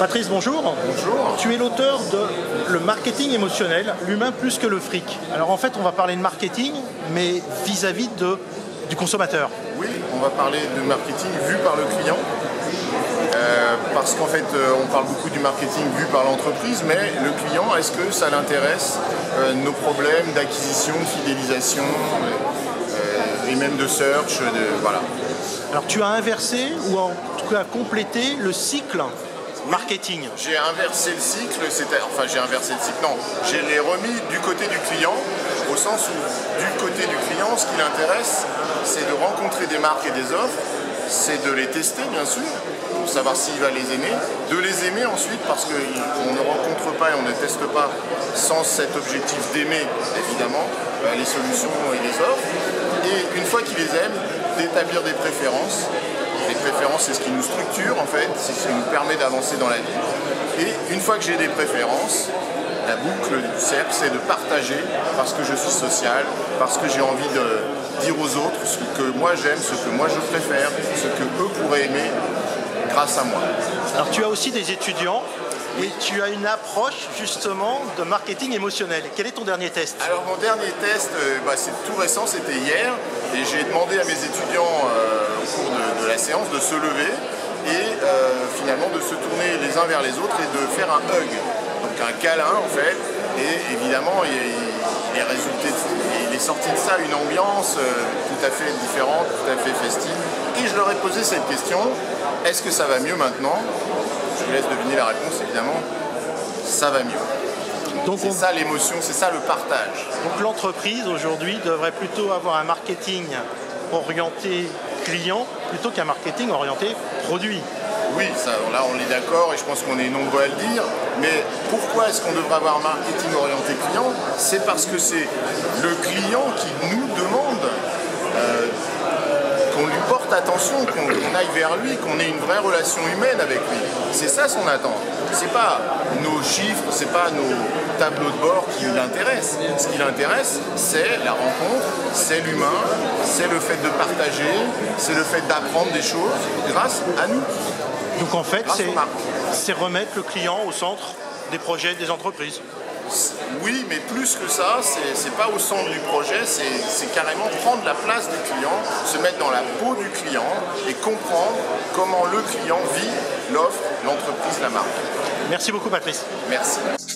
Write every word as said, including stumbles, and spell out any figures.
Patrice, bonjour. Bonjour. Tu es l'auteur de Le marketing émotionnel, l'humain plus que le fric. Alors en fait, on va parler de marketing, mais vis-à-vis de, du consommateur. Oui, on va parler de marketing vu par le client. Euh, parce qu'en fait, euh, on parle beaucoup du marketing vu par l'entreprise, mais le client, est-ce que ça l'intéresse euh, nos problèmes d'acquisition, de fidélisation euh, et même de search, de, voilà. Alors tu as inversé ou en tout cas complété le cycle marketing. Oui, j'ai inversé le cycle, enfin j'ai inversé le cycle, non, je l'ai remis du côté du client, au sens où du côté du client, ce qui l'intéresse, c'est de rencontrer des marques et des offres, c'est de les tester bien sûr, pour savoir s'il va les aimer, de les aimer ensuite parce qu'on ne rencontre pas et on ne teste pas sans cet objectif d'aimer évidemment les solutions et les offres, et une fois qu'il les aime, d'établir des préférences. Les préférences, c'est ce qui nous structure en fait, c'est ce qui nous permet d'avancer dans la vie. Et une fois que j'ai des préférences, la boucle du cercle, c'est de partager parce que je suis social, parce que j'ai envie de dire aux autres ce que moi j'aime, ce que moi je préfère, ce que eux pourraient aimer grâce à moi. Alors tu as aussi des étudiants et tu as une approche justement de marketing émotionnel. Quel est ton dernier test? Alors mon dernier test, euh, bah, c'est tout récent, c'était hier, et j'ai demandé à mes étudiants euh, au cours de, de la séance de se lever et euh, finalement de se tourner les uns vers les autres et de faire un hug, donc un câlin en fait, et évidemment il, il, est, résulté de, il est sorti de ça une ambiance euh, tout à fait différente, tout à fait festive, et je leur ai posé cette question, est-ce que ça va mieux maintenant? Je vous laisse deviner la réponse évidemment, ça va mieux. C'est on... ça l'émotion, c'est ça le partage. Donc l'entreprise aujourd'hui devrait plutôt avoir un marketing orienté client plutôt qu'un marketing orienté produit. Oui, ça, là on est d'accord et je pense qu'on est nombreux à le dire, mais pourquoi est-ce qu'on devrait avoir un marketing orienté client? C'est parce que c'est le client qui nous demande euh, qu'on lui porte attention, qu'on qu aille vers lui, qu'on ait une vraie relation humaine avec lui. C'est ça son attente. C'est pas nos chiffres, c'est pas nos tableaux de bord qui l'intéressent. Ce qui l'intéresse, c'est la rencontre, c'est l'humain, c'est le fait de partager, c'est le fait d'apprendre des choses grâce à nous. Donc en fait, c'est remettre le client au centre des projets des entreprises. Oui, mais plus que ça, c'est pas au centre du projet, c'est carrément prendre la place du client, se mettre dans la peau du client et comprendre comment le client vit l'offre, l'entreprise, la marque. Merci beaucoup Patrice. Merci.